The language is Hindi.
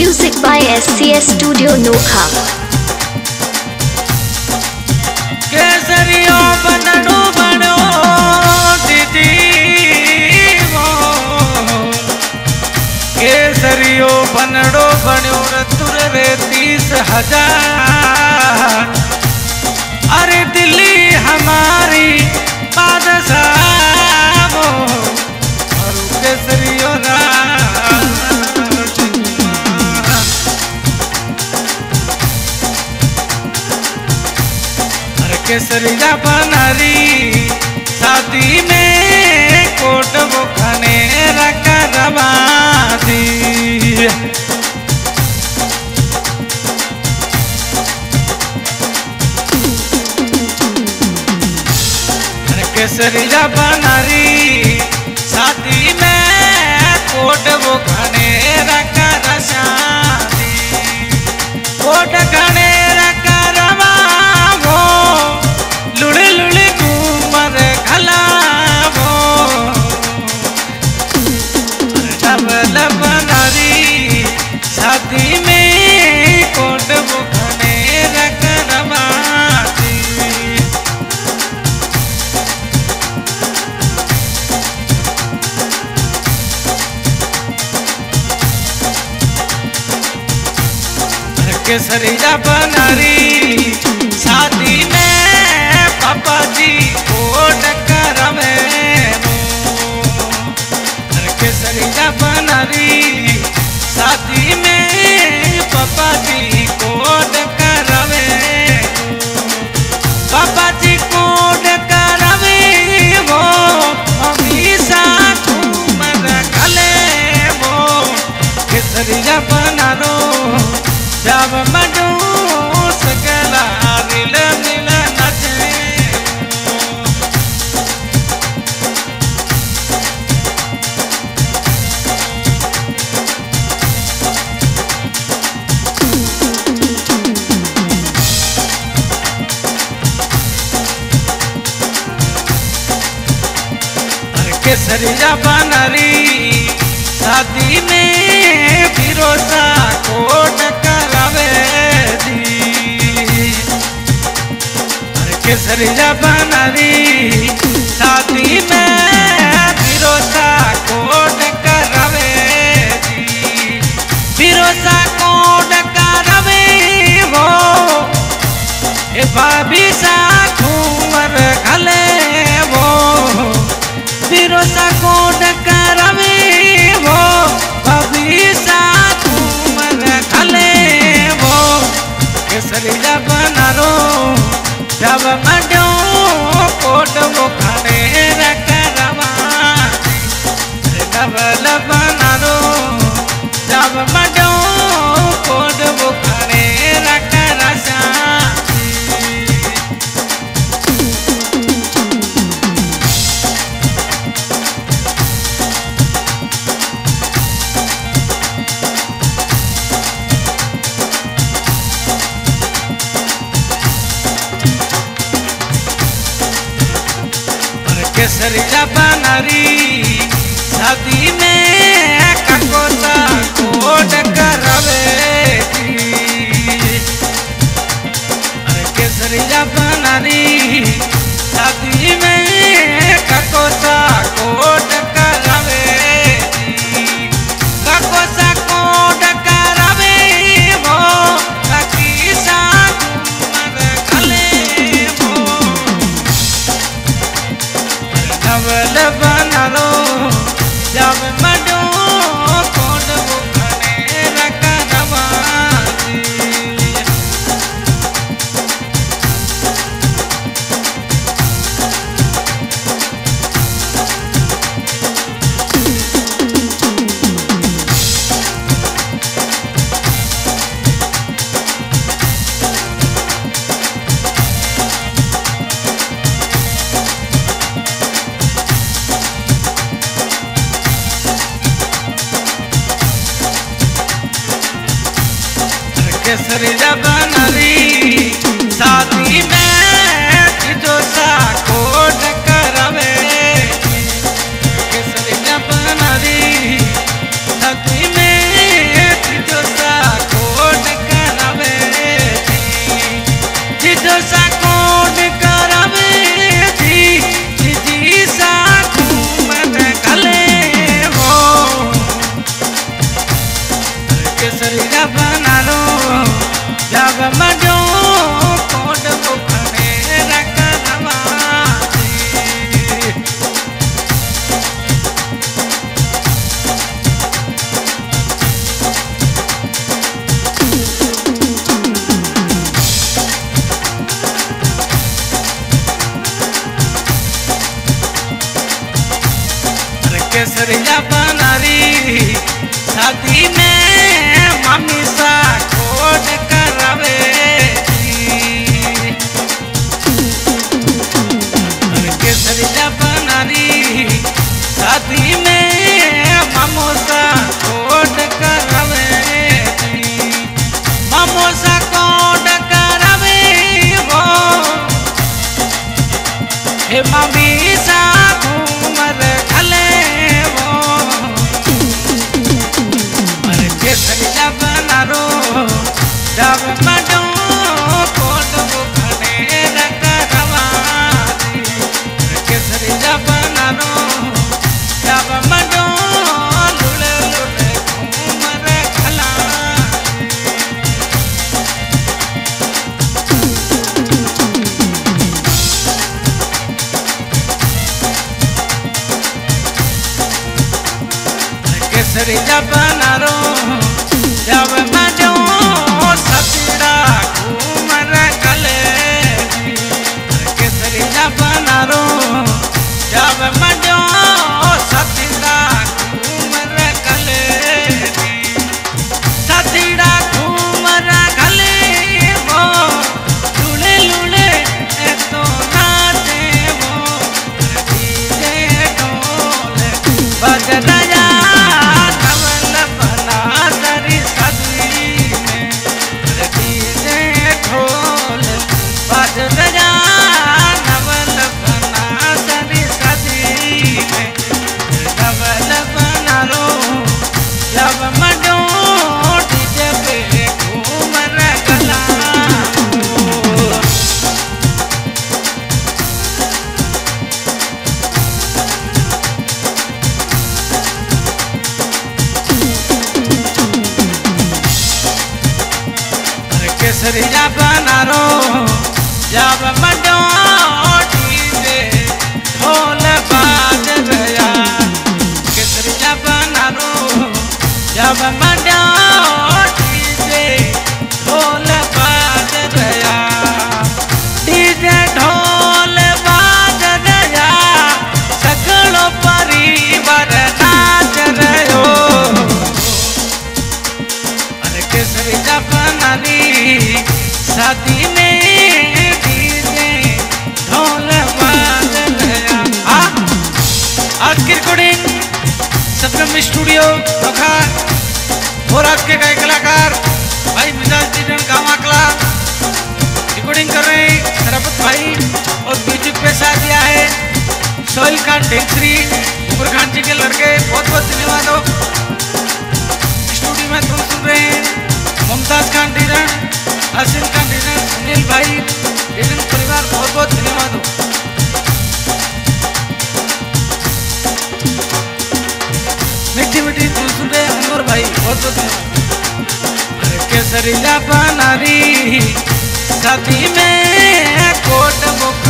Music by SCS Studio Nokha. केसरियो बनड़ो बनो दीदी वो केसरियो बनड़ो बनो तुर रे 30,000। अरे दिल्ली हमारी बादशाह वो और केसरियो ना केसरिया बनरी शादी में कोट वो खने रखा रवादी। केसरिया बनरी शादी में कोट वो खने रखा रशादी। कोट खने रखा रवा वो लुड़े लुड़े घूमर खलावो डबल बनरी शादी में कोट बुखने रख रवाती। केसरिया बनरी शादी में पापा जी कोट करवे केसरिया बनरी शादी में पापा जी कोट करवे। पापा जी कोट करवे वो हमेशा घूमर खले वो केसरिया बनरो जब मडू सकला दिल दिल नचे। केसरिया बनरी शादी में फिरोजा कोट करवे दी। केसरिया बनरी शादी में फिरोजा कोट करवे दी। फिरोजा कोट करवे वो ए भाभी सा घूमर खले वो फिरोजा कोट करवे वो भाभी सा घूमर खले वो केसरिया बनरो जब मडो कोट वो खने रख रवानी। डबल बनरो जब मडो कोट वो खने रख रशानी। केसरिया बनरी शादी में ककोसा कोट करवे दी। केसरिया बनरी शादी में ककोसा कोट करवे दी। ककोसा कोट करवे वो ककीसा घूमर खले वो डबल बनरो केसरिया बनारी शादी में मम्मी सा कोड करावे केसरिया बनारी शादी में ममोसा कोड करावे ममोसा कोड करावे वो हे मम्मी सा घूमर खले वो अरे केसरिया बनारो जब मडो कोड वो खने रखवा केसरिया बनारो जब मडो लुले लुले घूमर खला केसरिया बनारो जब मडो सतीड़ा घूमर खले केसरिया बनारो जब मडो सतीड़ा घूमर खले सतीड़ा घूमर खले वो लुले लुले तो नाचे वो डीजे ढोल बज रहा नवल बना सरी सदी में डीजे ढोल बज रहा नवल बना सरी सदी में नवल बना रो जब मडो डीजे पे घूमर गला केसरिया बनारो जब मडो डीजे ढोल बाज रहा केसरिया बनारो जब मडो डीजे ढोल बाज रहा डीजे ढोल बाज रहा सगलो परिवार नाच रहो अरे केसरिया बनारी शादी में डीजे ढोल बाज रहा आज की रिकॉर्डिंग सतरंग स्टूडियो नोखा और आपके गायक कलाकार भाई मिजाज गांवाकला रिकॉर्डिंग कर रहे हैं सरपत भाई और म्यूजिक पे साथ दिया है सोहेल खान ढेंसरी उमर खान जी के लड़के बहुत बहुत धन्यवाद हो। स्टूडियो में तुम सुन रहे हैं मुमताज खान डीजन हसीन खान डीजन सुनील भाई डीजन परिवार बहुत बहुत धन्यवाद हो। मीठी मीठी तुम सुन रहे अनवर भाई बहुत बहुत धन्यवाद। केसरिया बनारी शादी में कोट